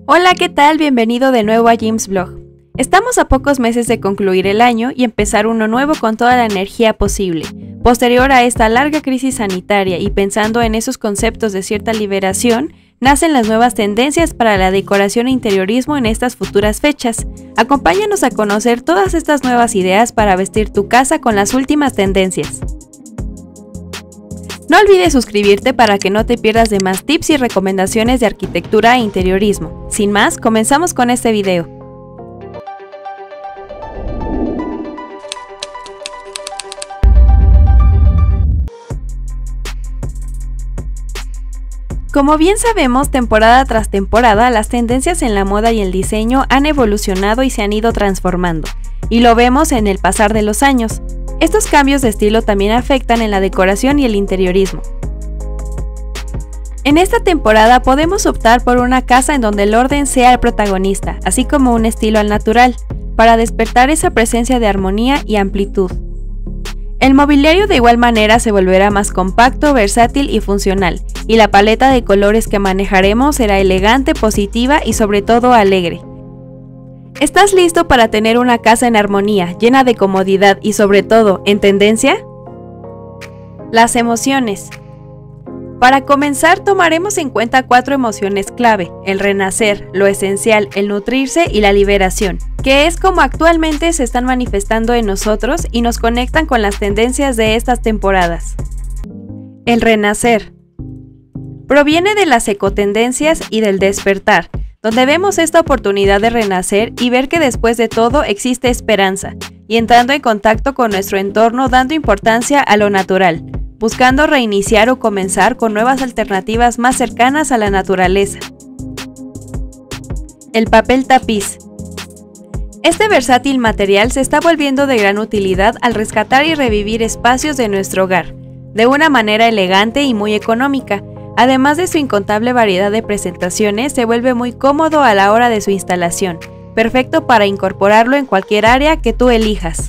Hola, ¿qué tal? Bienvenido de nuevo a Jim's Blog. Estamos a pocos meses de concluir el año y empezar uno nuevo con toda la energía posible. Posterior a esta larga crisis sanitaria y pensando en esos conceptos de cierta liberación, nacen las nuevas tendencias para la decoración e interiorismo en estas futuras fechas. Acompáñanos a conocer todas estas nuevas ideas para vestir tu casa con las últimas tendencias. No olvides suscribirte para que no te pierdas de más tips y recomendaciones de arquitectura e interiorismo. Sin más, comenzamos con este video. Como bien sabemos, temporada tras temporada, las tendencias en la moda y el diseño han evolucionado y se han ido transformando, y lo vemos en el pasar de los años. Estos cambios de estilo también afectan en la decoración y el interiorismo. En esta temporada podemos optar por una casa en donde el orden sea el protagonista, así como un estilo al natural, para despertar esa presencia de armonía y amplitud. El mobiliario de igual manera se volverá más compacto, versátil y funcional, y la paleta de colores que manejaremos será elegante, positiva y sobre todo alegre. ¿Estás listo para tener una casa en armonía, llena de comodidad y sobre todo en tendencia? Las emociones. Para comenzar, tomaremos en cuenta 4 emociones clave: el renacer, lo esencial, el nutrirse y la liberación, que es como actualmente se están manifestando en nosotros y nos conectan con las tendencias de estas temporadas. El renacer proviene de las ecotendencias y del despertar, donde vemos esta oportunidad de renacer y ver que después de todo existe esperanza, y entrando en contacto con nuestro entorno dando importancia a lo natural, buscando reiniciar o comenzar con nuevas alternativas más cercanas a la naturaleza. El papel tapiz. Este versátil material se está volviendo de gran utilidad al rescatar y revivir espacios de nuestro hogar, de una manera elegante y muy económica. Además de su incontable variedad de presentaciones, se vuelve muy cómodo a la hora de su instalación, perfecto para incorporarlo en cualquier área que tú elijas.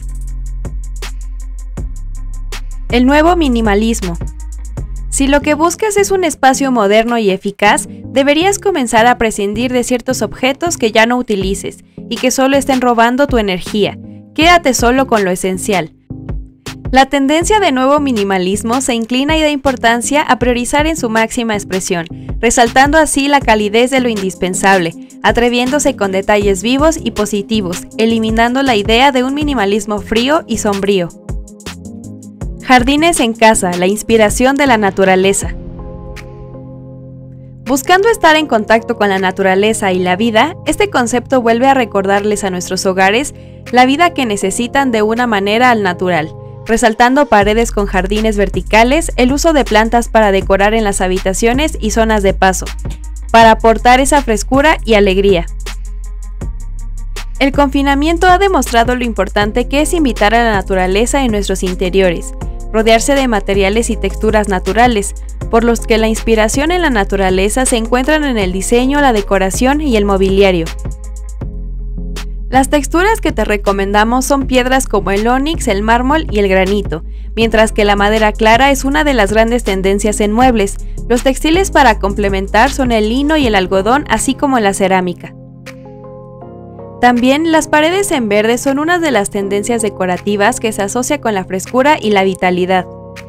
El nuevo minimalismo. Si lo que buscas es un espacio moderno y eficaz, deberías comenzar a prescindir de ciertos objetos que ya no utilices y que solo estén robando tu energía. Quédate solo con lo esencial. La tendencia de nuevo minimalismo se inclina y da importancia a priorizar en su máxima expresión, resaltando así la calidez de lo indispensable, atreviéndose con detalles vivos y positivos, eliminando la idea de un minimalismo frío y sombrío. Jardines en casa, la inspiración de la naturaleza. Buscando estar en contacto con la naturaleza y la vida, este concepto vuelve a recordarles a nuestros hogares la vida que necesitan de una manera al natural, resaltando paredes con jardines verticales, el uso de plantas para decorar en las habitaciones y zonas de paso, para aportar esa frescura y alegría. El confinamiento ha demostrado lo importante que es invitar a la naturaleza en nuestros interiores, rodearse de materiales y texturas naturales, por los que la inspiración en la naturaleza se encuentran en el diseño, la decoración y el mobiliario. Las texturas que te recomendamos son piedras como el ónix, el mármol y el granito, mientras que la madera clara es una de las grandes tendencias en muebles. Los textiles para complementar son el lino y el algodón, así como la cerámica. También las paredes en verde son una de las tendencias decorativas que se asocia con la frescura y la vitalidad.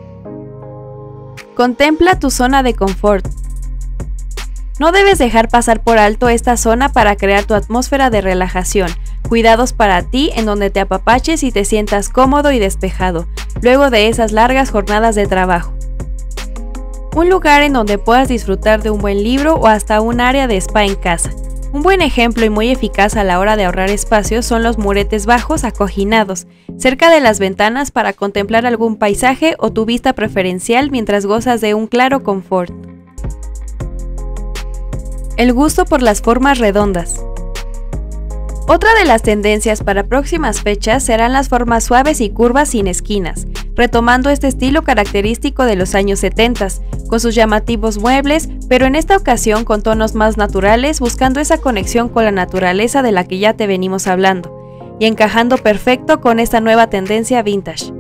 Contempla tu zona de confort. No debes dejar pasar por alto esta zona para crear tu atmósfera de relajación. Cuidados para ti en donde te apapaches y te sientas cómodo y despejado, luego de esas largas jornadas de trabajo. Un lugar en donde puedas disfrutar de un buen libro o hasta un área de spa en casa. Un buen ejemplo y muy eficaz a la hora de ahorrar espacio son los muretes bajos acoginados, cerca de las ventanas para contemplar algún paisaje o tu vista preferencial mientras gozas de un claro confort. El gusto por las formas redondas. Otra de las tendencias para próximas fechas serán las formas suaves y curvas sin esquinas, retomando este estilo característico de los años 70, con sus llamativos muebles, pero en esta ocasión con tonos más naturales, buscando esa conexión con la naturaleza de la que ya te venimos hablando, y encajando perfecto con esta nueva tendencia vintage.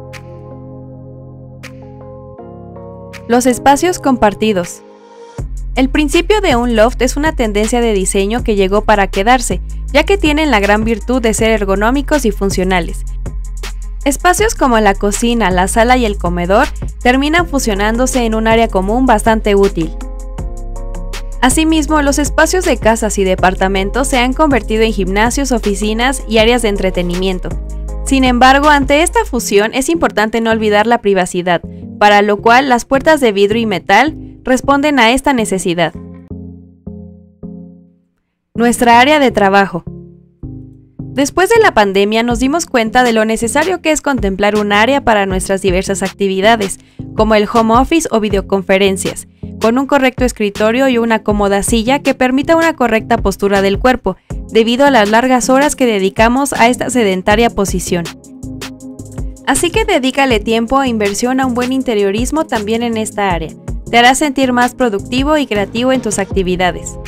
Los espacios compartidos. El principio de un loft es una tendencia de diseño que llegó para quedarse, ya que tienen la gran virtud de ser ergonómicos y funcionales. Espacios como la cocina, la sala y el comedor terminan fusionándose en un área común bastante útil. Asimismo, los espacios de casas y departamentos se han convertido en gimnasios, oficinas y áreas de entretenimiento. Sin embargo, ante esta fusión es importante no olvidar la privacidad, para lo cual las puertas de vidrio y metal responden a esta necesidad. Nuestra área de trabajo. Después de la pandemia nos dimos cuenta de lo necesario que es contemplar un área para nuestras diversas actividades, como el home office o videoconferencias, con un correcto escritorio y una cómoda silla que permita una correcta postura del cuerpo, debido a las largas horas que dedicamos a esta sedentaria posición. Así que dedícale tiempo e inversión a un buen interiorismo también en esta área. Te hará sentir más productivo y creativo en tus actividades.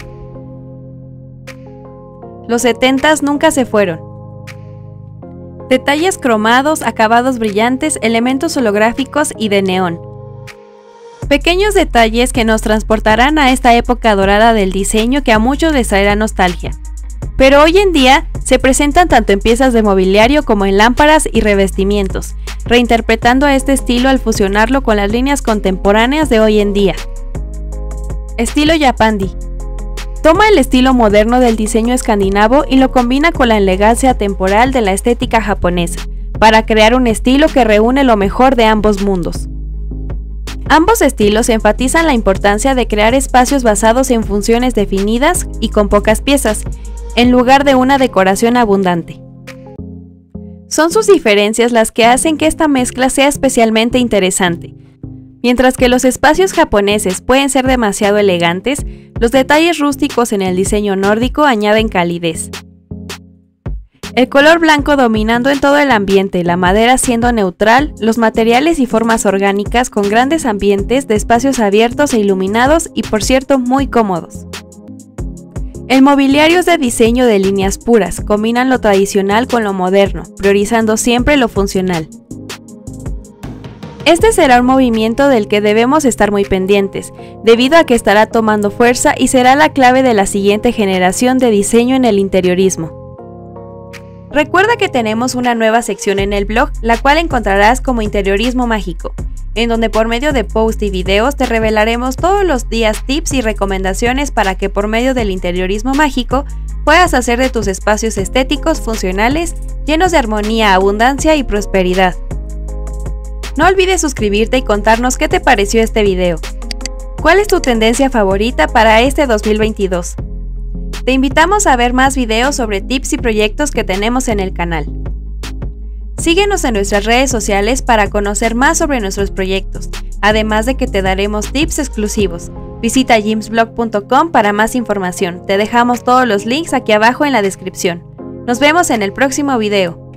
Los 70s nunca se fueron. Detalles cromados, acabados brillantes, elementos holográficos y de neón. Pequeños detalles que nos transportarán a esta época dorada del diseño que a muchos les traerá nostalgia. Pero hoy en día se presentan tanto en piezas de mobiliario como en lámparas y revestimientos, reinterpretando a este estilo al fusionarlo con las líneas contemporáneas de hoy en día. Estilo Japandi. Toma el estilo moderno del diseño escandinavo y lo combina con la elegancia temporal de la estética japonesa, para crear un estilo que reúne lo mejor de ambos mundos. Ambos estilos enfatizan la importancia de crear espacios basados en funciones definidas y con pocas piezas, en lugar de una decoración abundante. Son sus diferencias las que hacen que esta mezcla sea especialmente interesante. Mientras que los espacios japoneses pueden ser demasiado elegantes, los detalles rústicos en el diseño nórdico añaden calidez. El color blanco dominando en todo el ambiente, la madera siendo neutral, los materiales y formas orgánicas con grandes ambientes de espacios abiertos e iluminados y, por cierto, muy cómodos. El mobiliario es de diseño de líneas puras, combinan lo tradicional con lo moderno, priorizando siempre lo funcional. Este será un movimiento del que debemos estar muy pendientes, debido a que estará tomando fuerza y será la clave de la siguiente generación de diseño en el interiorismo. Recuerda que tenemos una nueva sección en el blog, la cual encontrarás como Interiorismo Mágico, en donde por medio de posts y videos te revelaremos todos los días tips y recomendaciones para que por medio del interiorismo mágico puedas hacer de tus espacios estéticos funcionales, llenos de armonía, abundancia y prosperidad. No olvides suscribirte y contarnos qué te pareció este video. ¿Cuál es tu tendencia favorita para este 2022? Te invitamos a ver más videos sobre tips y proyectos que tenemos en el canal. Síguenos en nuestras redes sociales para conocer más sobre nuestros proyectos, además de que te daremos tips exclusivos. Visita jimsblog.com para más información. Te dejamos todos los links aquí abajo en la descripción. Nos vemos en el próximo video.